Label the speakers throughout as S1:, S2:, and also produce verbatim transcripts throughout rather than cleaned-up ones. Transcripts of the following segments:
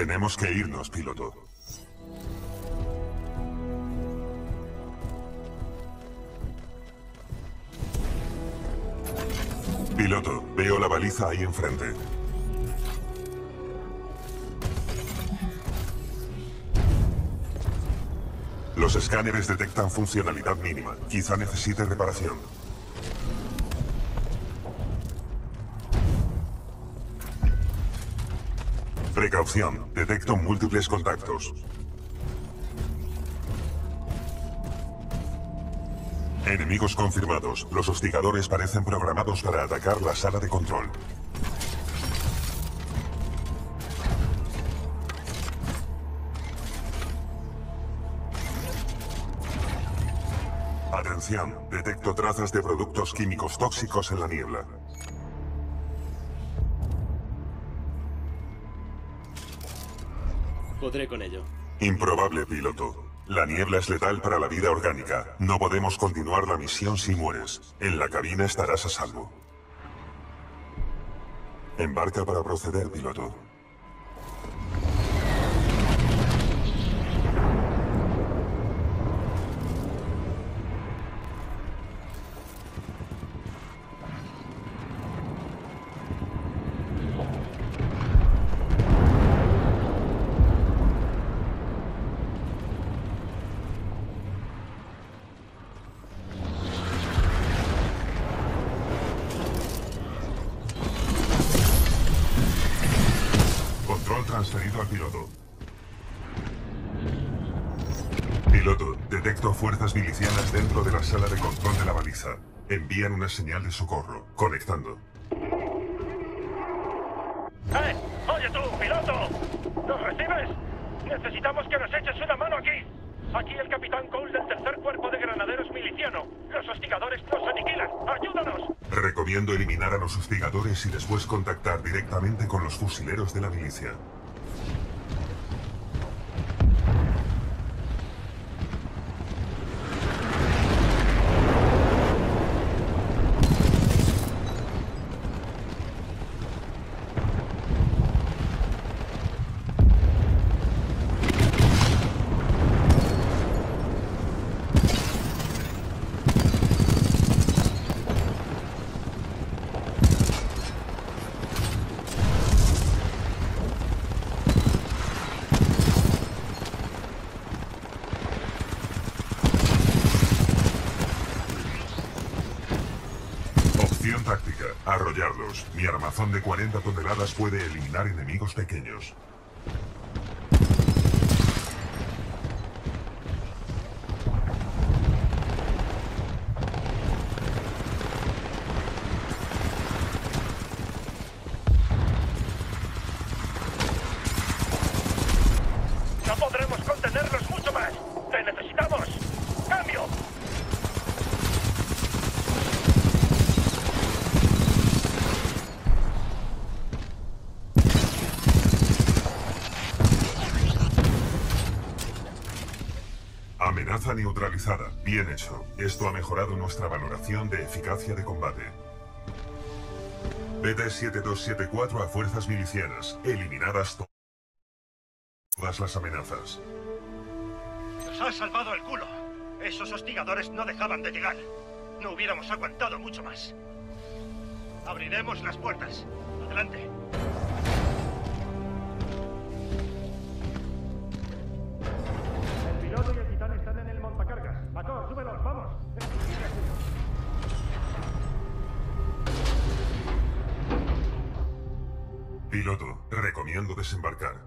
S1: Tenemos que irnos, piloto. Piloto, veo la baliza ahí enfrente. Los escáneres detectan funcionalidad mínima. Quizá necesite reparación. Precaución. Detecto múltiples contactos. Enemigos confirmados. Los hostigadores parecen programados para atacar la sala de control. Atención. Detecto trazas de productos químicos tóxicos en la niebla.
S2: Podré con ello.
S1: Improbable, piloto. La niebla es letal para la vida orgánica. No podemos continuar la misión si mueres. En la cabina estarás a salvo. Embarca para proceder, piloto. Transferido al piloto. Piloto, detecto fuerzas milicianas dentro de la sala de control de la baliza. Envían una señal de socorro. Conectando.
S3: ¡Eh! ¡Oye tú, piloto! ¿Nos recibes? Necesitamos que nos eches una mano aquí. Aquí el capitán Cole del tercer cuerpo de granaderos miliciano. Los hostigadores nos aniquilan. ¡Ayúdanos!
S1: Recomiendo eliminar a los hostigadores y después contactar directamente con los fusileros de la milicia. Táctica, arrollarlos. Mi armazón de cuarenta toneladas puede eliminar enemigos pequeños.
S3: No podremos contenerlos mucho más. ¡Te necesitamos! ¡Cambio!
S1: Amenaza neutralizada. Bien hecho. Esto ha mejorado nuestra valoración de eficacia de combate. B T siete dos siete cuatro a fuerzas milicianas. Eliminadas to- todas las amenazas.
S3: ¡Nos ha salvado el culo! Esos hostigadores no dejaban de llegar. No hubiéramos aguantado mucho más. Abriremos las puertas. Adelante. El piloto y el titán están en el montacargas. Macor, súbelos, vamos.
S1: Piloto, recomiendo desembarcar.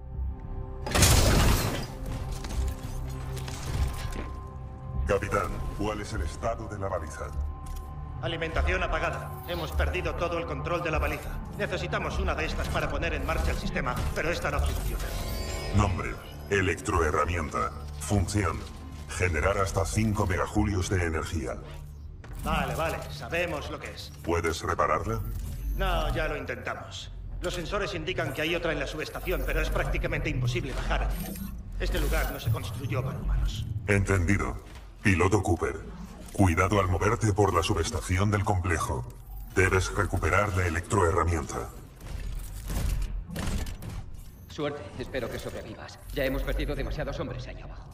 S1: Capitán, ¿cuál es el estado de la baliza?
S3: Alimentación apagada. Hemos perdido todo el control de la baliza. Necesitamos una de estas para poner en marcha el sistema, pero esta no funciona.
S1: Nombre, electroherramienta. Función, generar hasta cinco megajulios de energía.
S3: Vale, vale, sabemos lo que es.
S1: ¿Puedes repararla?
S3: No, ya lo intentamos. Los sensores indican que hay otra en la subestación, pero es prácticamente imposible bajar allí. Este lugar no se construyó para humanos.
S1: Entendido. Piloto Cooper, cuidado al moverte por la subestación del complejo. Debes recuperar la electroherramienta.
S2: Suerte, espero que sobrevivas. Ya hemos perdido demasiados hombres ahí abajo.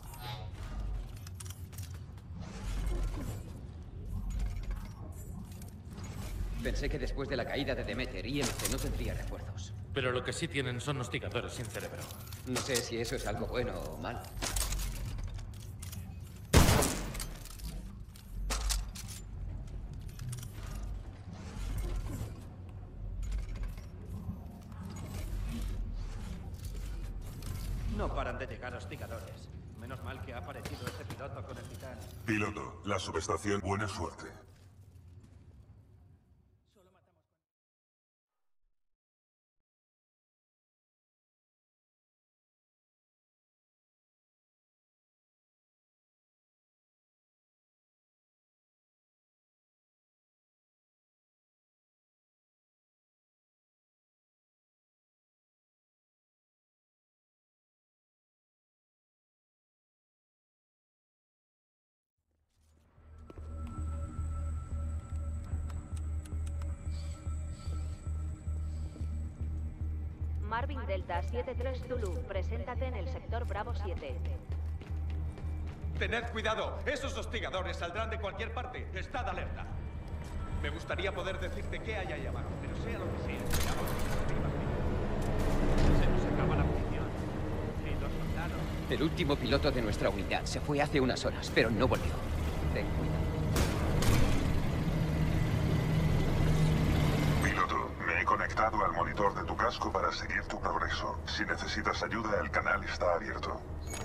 S2: Pensé que después de la caída de Demeter, I M C no tendría refuerzos.
S4: Pero lo que sí tienen son hostigadores sin cerebro.
S2: No sé si eso es algo bueno o malo.
S5: No paran de llegar hostigadores. Menos mal que ha aparecido ese piloto con el titán.
S1: Piloto, la subestación, buena suerte.
S6: Marvin Delta siete tres Zulu, preséntate en el sector Bravo siete.
S5: Tened cuidado, esos hostigadores saldrán de cualquier parte. Estad alerta. Me gustaría poder decirte qué hay ahí abajo, pero sea lo que sea, esperamos que se nos acaba la munición. Y los soldados.
S2: El último piloto de nuestra unidad se fue hace unas horas, pero no volvió. Ten cuidado.
S1: Piloto, me he conectado al monitor de tu casco para seguir tu progreso. Si necesitas ayuda, el canal está abierto.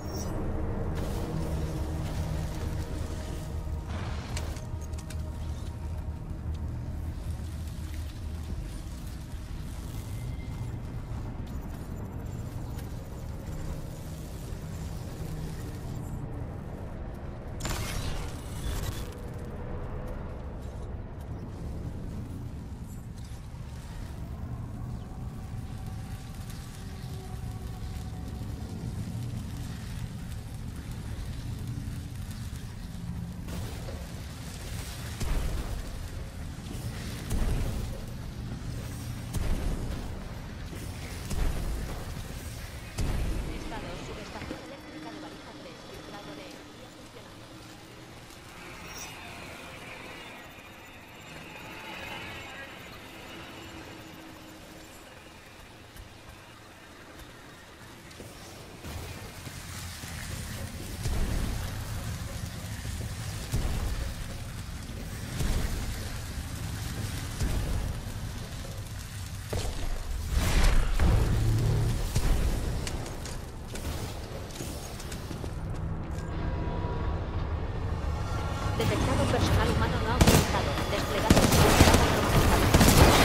S6: Detectado personal humano no autorizado. Desplegado seguridad automatizada.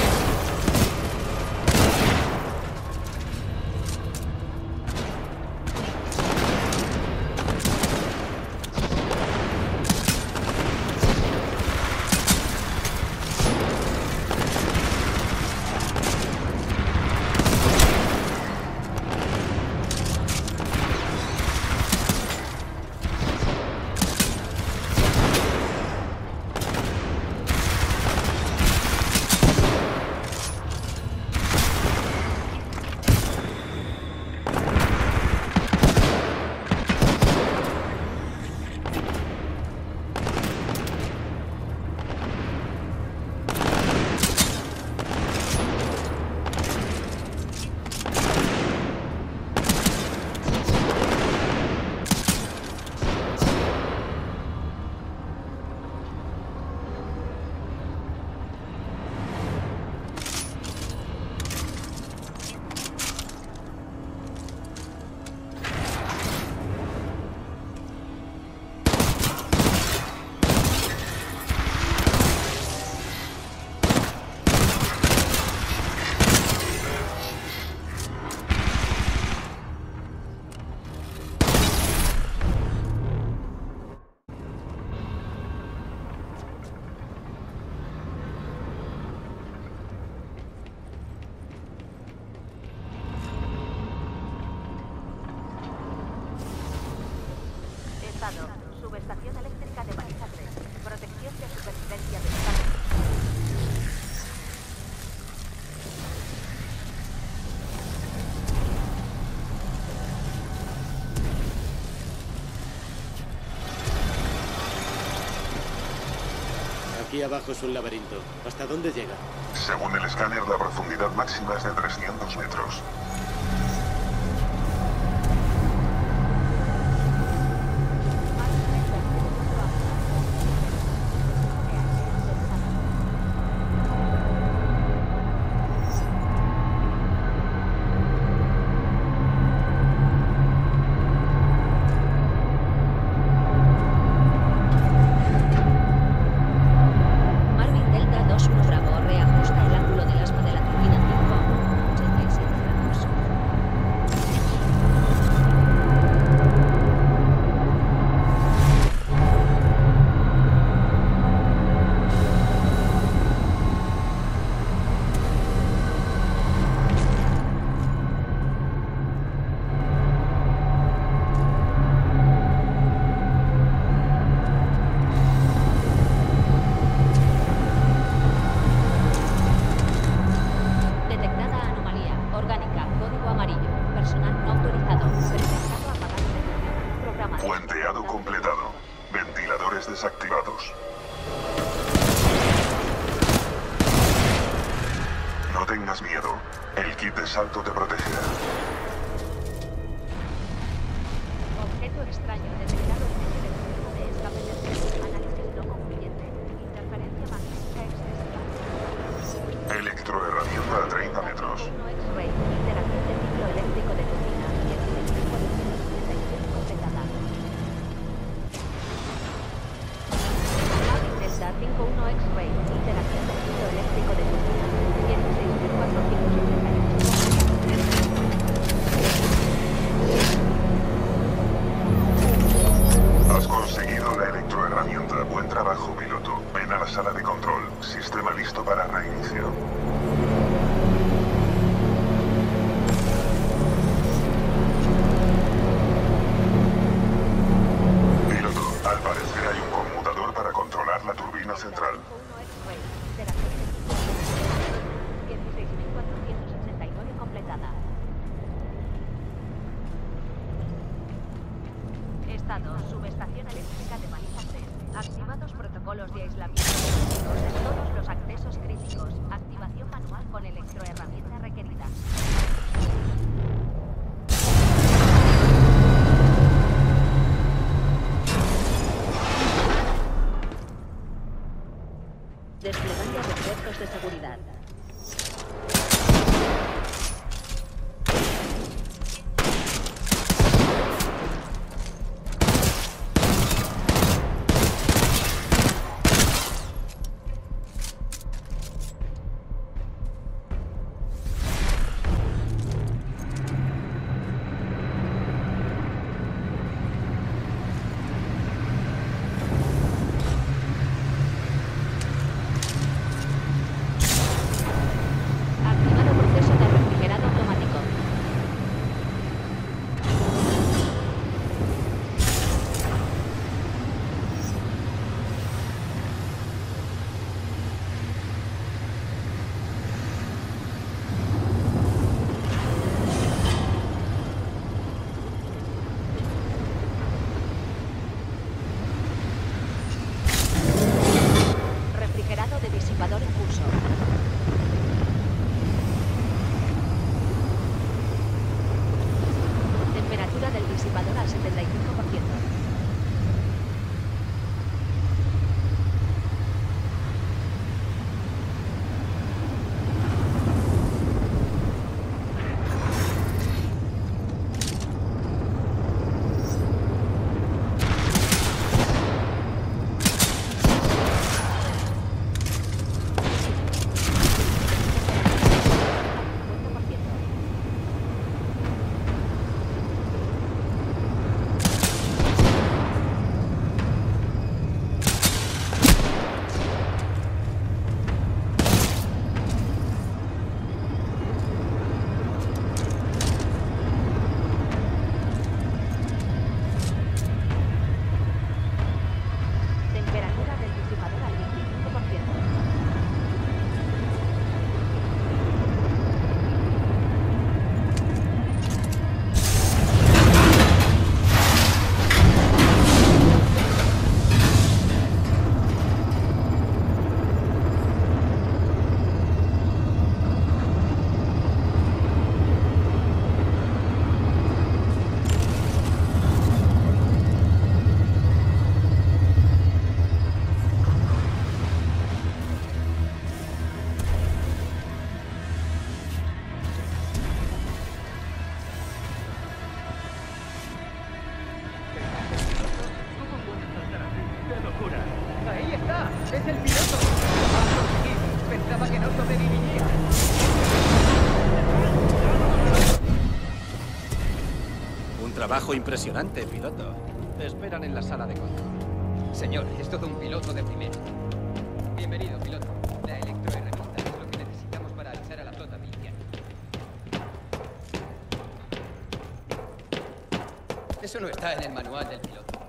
S6: Subestación eléctrica de Baliza tres. Protección de supervivencia del Estado.
S7: Aquí abajo es un laberinto. ¿Hasta dónde llega?
S1: Según el escáner, la profundidad máxima es de trescientos metros.
S6: Marvin Delta dos uno Bravo, reajusta el ángulo del aspa de la turbina cinco a ochenta y siete grados. Detectada anomalía orgánica, código amarillo, personal no autorizado, certificado apagado de turbina, programa de
S1: Puenteado completado. Ventiladores desactivados. No tengas miedo. El kit de salto te protegerá.
S6: Objeto extraño detectado en medio del sistema de escape del tren. Análisis no concluyente. Interferencia magnética excesiva.
S1: Electroherramienta a treinta metros.
S6: uno X-ray. Interacción de ciclo eléctrico de turbina. dieciséis mil cuatrocientos setenta y siete completada. Marvin Delta cinco uno X-ray. Interacción de ciclo eléctrico de turbina. dieciséis mil cuatrocientos ochenta y ocho
S1: Has conseguido la electroherramienta. Buen trabajo, piloto. Ven a la sala de control. Sistema listo para reinicio. Piloto, al parecer hay un conmutador para controlar la turbina central.
S6: uno X-ray. Interacción de ciclo eléctrico. dieciséis mil cuatrocientos ochenta y nueve completada. Estado, subestación eléctrica de Maniza tres. Activados protocolos de aislamiento eléctricos en todos los accesos críticos. Activación manual con electroherramienta requerida. Desplegando refuerzos de seguridad.
S2: ¡Es el piloto! ¡Lo ha conseguido! Pensaba que no sobreviviría.
S7: Un trabajo impresionante, piloto. Te esperan en la sala de control.
S2: Señor, es todo un piloto de primera. Bienvenido, piloto. La electroherramienta es lo que necesitamos para echar a la flota miliciana. Eso no está en el manual del piloto.